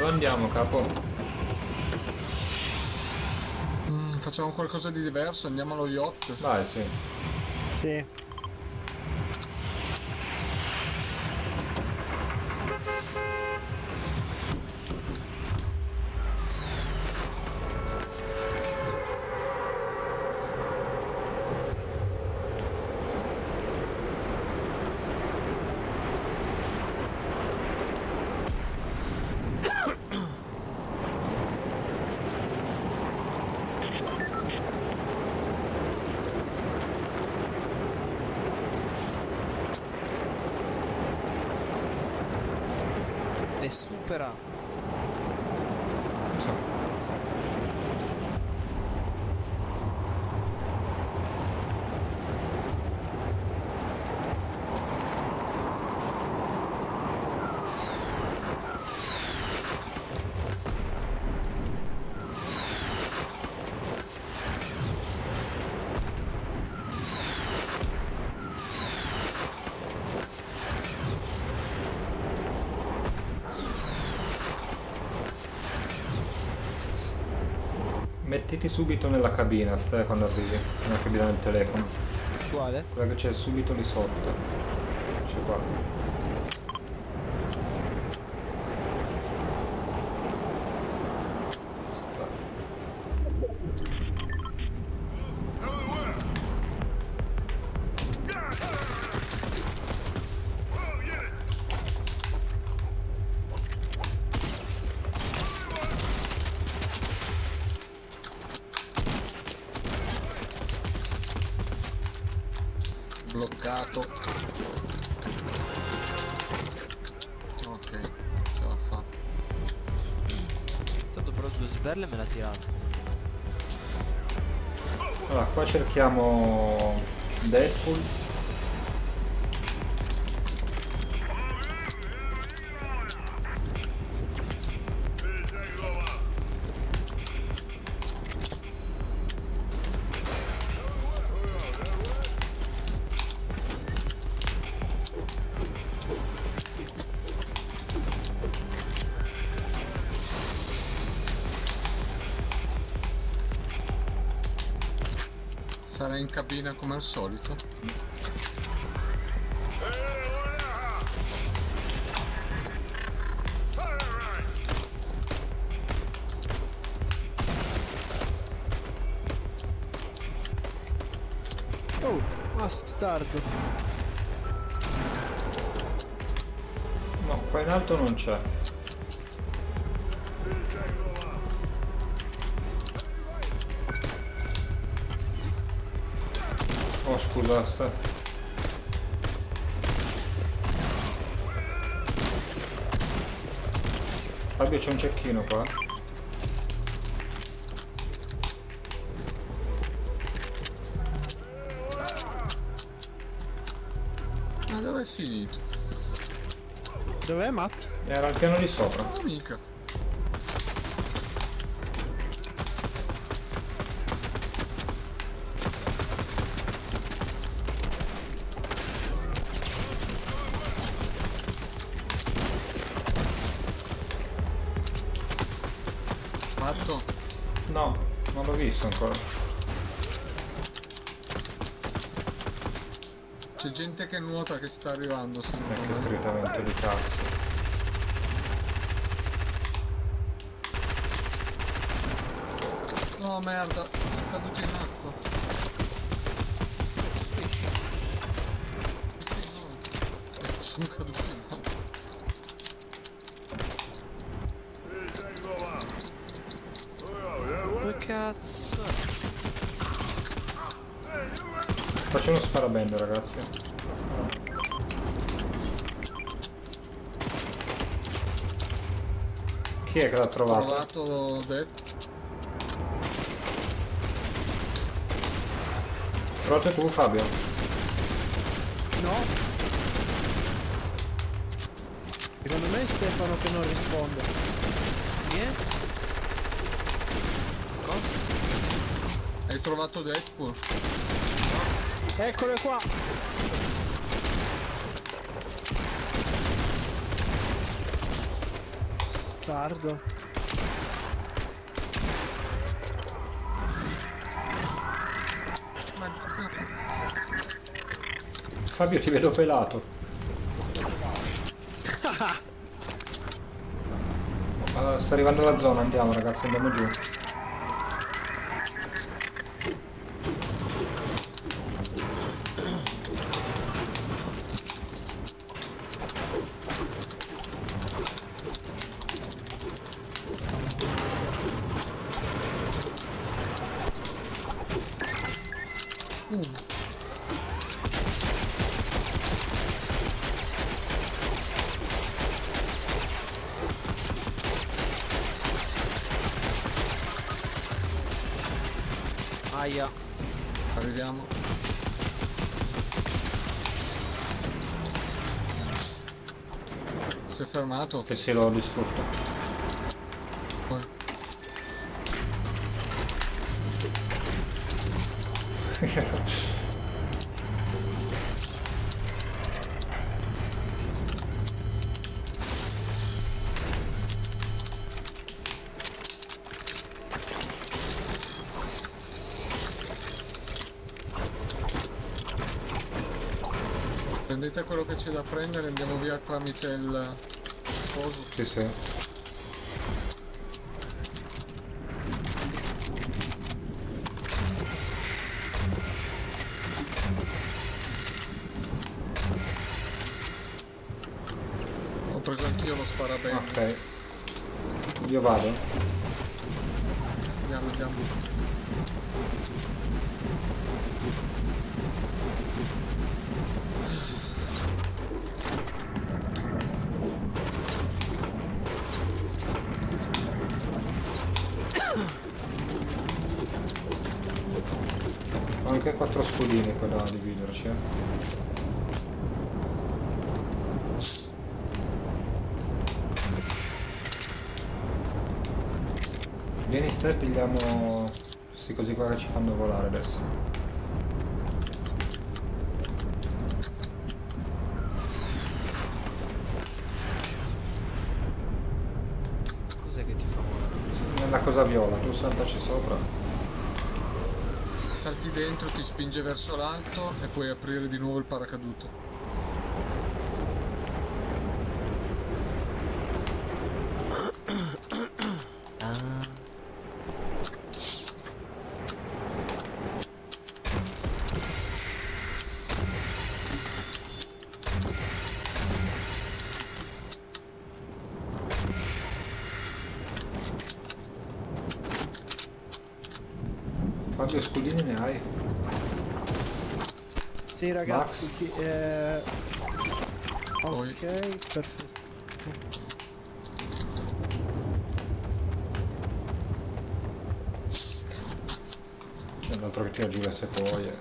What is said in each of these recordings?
Dove andiamo, capo? Facciamo qualcosa di diverso, andiamo allo yacht. Vai, sì. Sì. Le supera. Mettiti subito nella cabina, stai quando arrivi. Nella cabina del telefono. Quale? Quella che c'è subito lì sotto. C'è qua. Bloccato. Ok, ce l'ha fatta. Tanto però 2 sberle me l'ha tirato. Allora, qua cerchiamo Deadpool. Sarà in cabina come al solito. Oh, bastardo. No, qua in alto non c'è. Oh, scusa, Fabio, c'è un cecchino qua. Ma dove è finito? Dov'è Matt? Era al piano di sopra. Oh, mica. Fatto? No, non l'ho visto ancora. C'è gente che nuota che sta arrivando, secondo Che me. tritamento di cazzo. No, merda, sono caduto in acqua. Sì, no. Sono caduto in acqua. Dove cazzo? Faccio uno sparabendo, ragazzi. Chi è che l'ha Ho trovato? trovato Dead. Trovato tu, Fabio? No. Secondo me è Stefano che non risponde. Niente? Cosa? Hai trovato Deadpool? Eccole qua. Tardo. Fabio, ti vedo pelato. Sta arrivando la zona, andiamo ragazzi, andiamo giù. Aia. Arriviamo. Si è fermato? Che se l'ho distrutto. Poi. Prendete quello che c'è da prendere e andiamo via tramite il coso. Sì, sì. Ho preso anch'io lo sparabene. Ok. Io vado. Andiamo, andiamo. Ho anche 4 scudini poi da dividerci. Vieni Ste, pigliamo questi cosi qua che ci fanno volare adesso. Cos'è che ti fa volare? Nella cosa viola, tu saltaci sopra. Salti dentro, ti spinge verso l'alto e puoi aprire di nuovo il paracadute. Quanti scudini ne hai? Sì ragazzi, Poi. ok, perfetto. L'altro che tira giù le sequoie.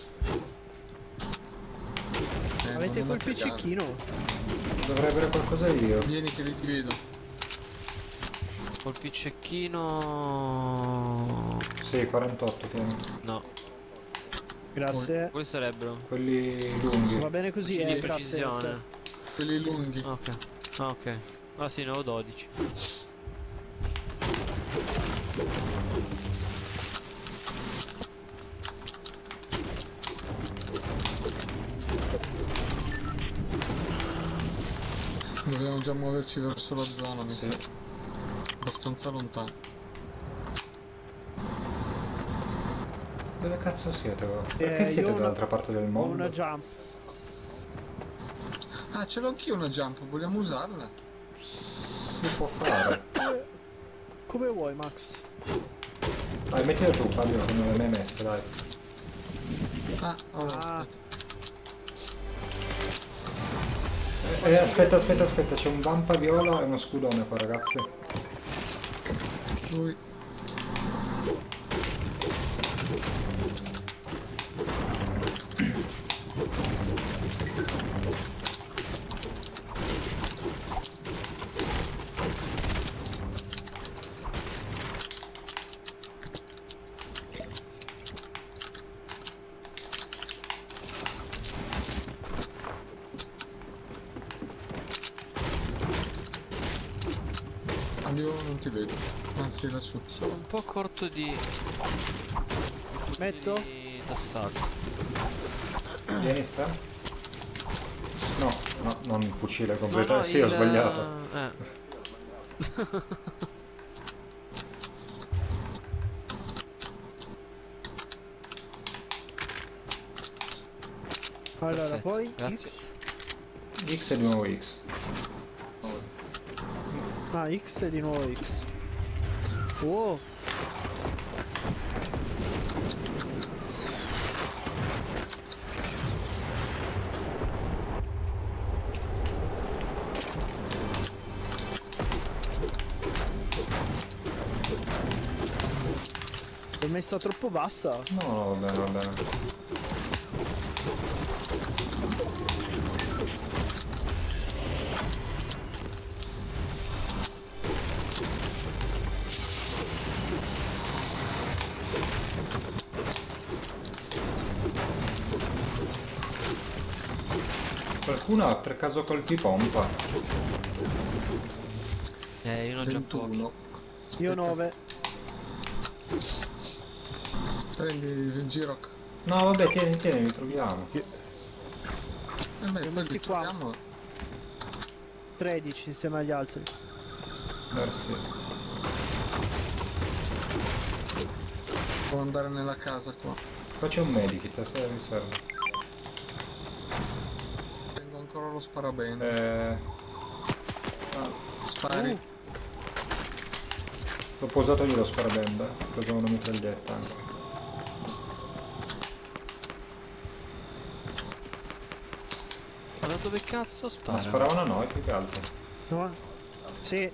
Avete non quel è cagato. piccichino? Dovrei avere qualcosa io. Vieni che li vedo. Col picciecchino... Sì, 48 tieni. No, Grazie. quali sarebbero? Quelli lunghi. Va bene così, Fucili di grazie. precisione. Quelli lunghi. Ok. Ah, ok. Ah sì, ne ho 12. Dobbiamo già muoverci verso la zona, mi Sì. sa. Abbastanza lontano. Dove cazzo siete voi? Perché io siete ho una- dall'altra parte del Ho mondo? una jump. Ah, ce l'ho anch'io una jump, vogliamo usarla? Si può fare. Come vuoi, Max? Dai, mettila tu Fabio, che non l'hai mai messa, dai. Ah, allora, Ah. aspetta. Aspetta, c'è un vampa viola e uno scudone qua ragazzi. Lui. Io non ti vedo. Anzi, lassù. Sono un po' corto di Metto? d'assalto. Vieni sta? No, no, non il fucile No, completo. no, Sì, ho il- sbagliato. Allora, Perfetto, poi grazie. X. X e di nuovo X. Ah, X e di nuovo X. Wow. L'ho messa troppo bassa. No, va bene, va bene. Qualcuno ha per caso colpi pompa? Io non ho già pochi. 21. Io 9. Prendi il Giroc. No, vabbè, tieni, tieni, li troviamo. E beh, poi messi li qua. troviamo. 13 insieme agli altri. Merci. Può andare nella casa qua. Qua c'è un medikit, se vi serve. Tengo ancora lo sparabende. Spari. L'ho posato io lo sparabenda. Ho preso una mitraglietta anche. Ma da dove cazzo Ma spara? sparavano a noi più che altro. No? Sì,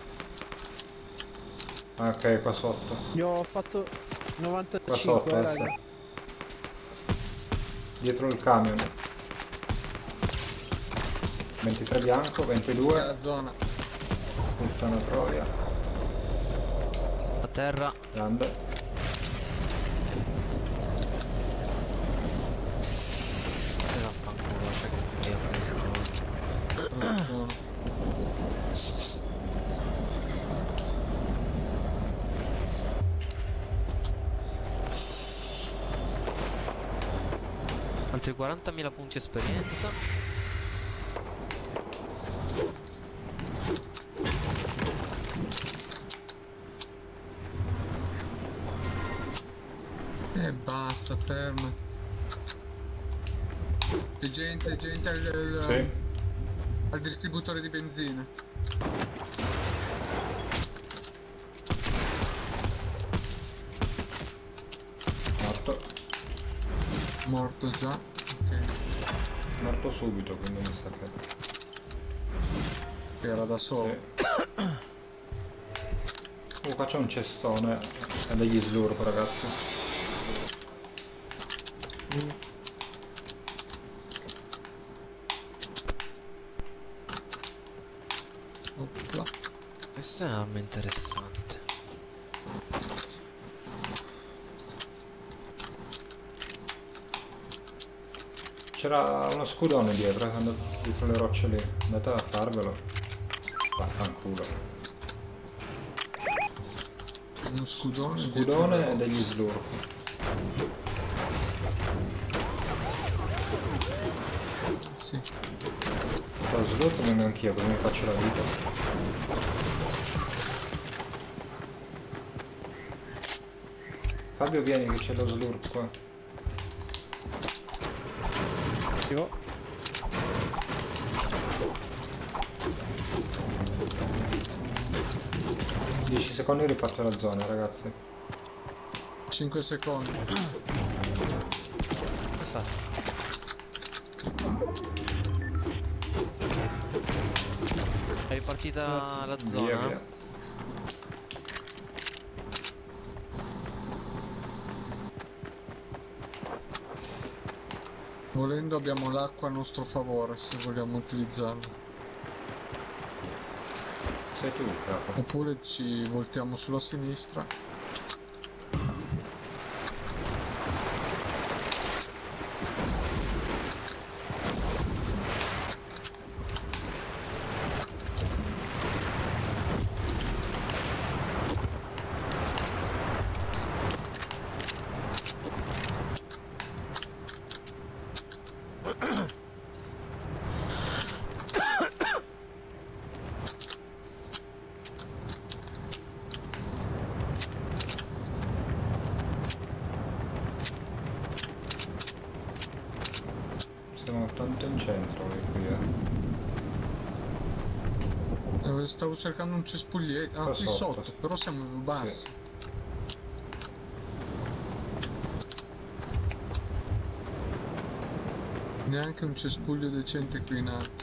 Ah, ok, qua sotto. io ho fatto Qua 95, sotto, raga. sì. Dietro il camion. 23 bianco, 22. La zona. Puttana troia. A terra. Grande. E vaffanculo, cioè che mi apre il culo. La zona. Altri 40.000 punti esperienza. E basta, ferma. E gente Sì. al distributore di benzina. Morto. Morto già. Ok. Morto subito, quindi mi sa che... Era da solo. Sì. Qua c'è un cestone e degli slurp, ragazzi. Opla. Questa è un'arma interessante. C'era uno scudone dietro, dietro le rocce lì. Andate a farvelo. Vaffanculo. Uno scudone. Scudone e degli slurp. Sì. Lo slurp nemmeno anch'io, così mi faccio la vita. Fabio, vieni che c'è lo slurp qua. Io. In 10 secondi riparto la zona, ragazzi. 5 secondi. Questa è ripartita Grazie. la Via, zona? via. Volendo abbiamo l'acqua a nostro favore se vogliamo utilizzarla. Sei tu, capo. Oppure ci voltiamo sulla sinistra. stavo cercando un cespuglietto. Ah, Qua qui sotto. sotto, però siamo bassi. Sì. Neanche un cespuglio decente qui in alto.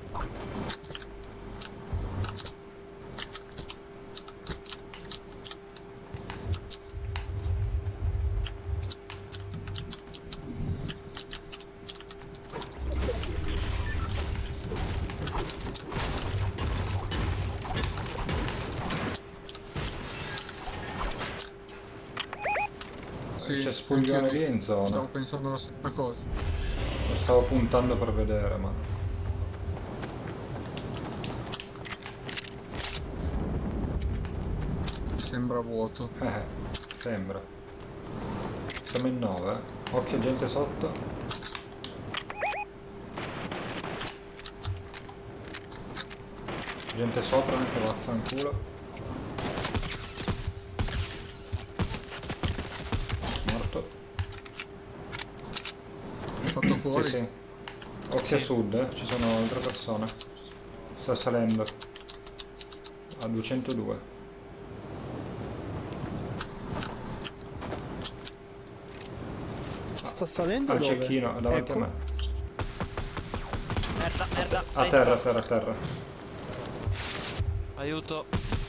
Sì, C'è spuglione anch'io lì in zona. stavo pensando la stessa cosa. Lo stavo puntando per vedere, ma... Sembra vuoto. Sembra. Siamo in 9. Occhio gente sotto. Gente sopra anche, vaffanculo. Morto. Fatto Sì, fuori. sì. Occhio a sud, ci sono altre persone. Sta salendo. A 202. Sta salendo Al dove? cecchino, davanti Ecco. a me. Merda, merda. A terra, a terra, a terra. Aiuto.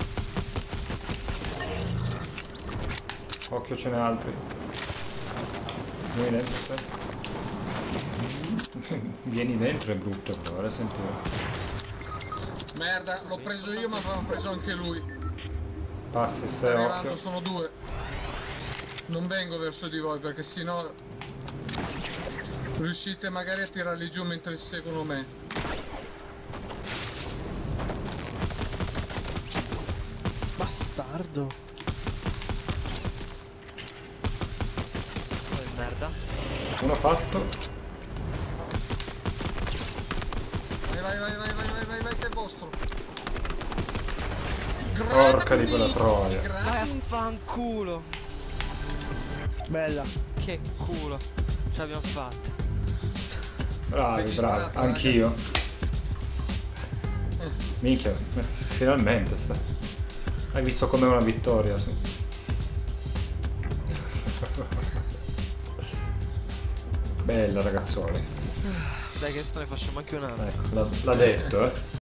Occhio, ce n'è altri. Vieni dentro, stai. Vieni dentro, è brutto, però, ora sentire. Merda, l'ho preso io ma avevamo preso anche lui. Passi, Sta stai arrivando, occhio. sono due. Non vengo verso di voi perché sennò riuscite magari a tirarli giù mentre seguono me. Bastardo. Oh, merda. Uno fatto. Vai, che è vostro. Porca di quella troia. Vai a fanculo. Bella. Che culo. Ce l'abbiamo fatta. Bravi, Registrata, bravi. Anch'io. Minchia, finalmente sta. Hai visto com'è una vittoria, sì. Bella ragazzoli. Dai che adesso ne facciamo anche un'altra. Ecco, l'ha detto, eh.